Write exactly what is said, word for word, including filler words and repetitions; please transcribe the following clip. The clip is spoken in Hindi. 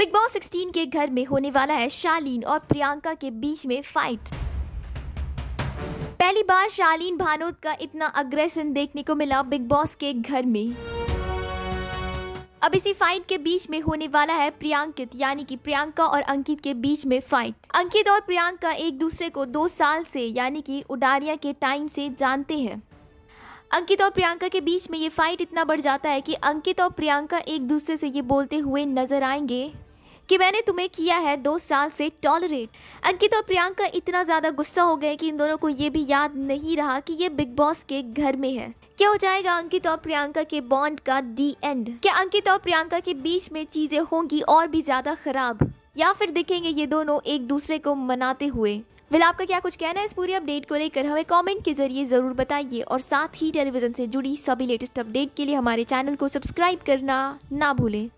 बिग बॉस सोलह के घर में होने वाला है शालीन और प्रियंका के बीच में फाइट। पहली बार शालीन भानोद का इतना अग्रेशन देखने को मिला बिग बॉस के घर में। अब इसी फाइट के बीच में होने वाला है प्रियांकित यानी कि प्रियंका और अंकित के बीच में फाइट। अंकित और प्रियंका एक दूसरे को दो साल से यानी कि उडारिया के टाइम से जानते हैं। अंकित और प्रियंका के बीच में ये फाइट इतना बढ़ जाता है कि अंकित और प्रियंका एक दूसरे से ये बोलते हुए नजर आएंगे कि मैंने तुम्हें किया है दो साल से टॉलरेट। अंकित और प्रियंका इतना ज़्यादा गुस्सा हो गए कि इन दोनों को ये भी याद नहीं रहा कि ये बिग बॉस के घर में है। क्या हो जाएगा अंकित और प्रियंका के बॉन्ड का दी एंड? क्या अंकित और प्रियंका के बीच में चीज़ें होंगी और भी ज़्यादा खराब, या फिर दिखेंगे ये दोनों एक दूसरे को मनाते हुए? वेल, आपका क्या कुछ कहना है इस पूरी अपडेट को लेकर हमें कमेंट के जरिए ज़रूर बताइए, और साथ ही टेलीविज़न से जुड़ी सभी लेटेस्ट अपडेट के लिए हमारे चैनल को सब्सक्राइब करना ना भूलें।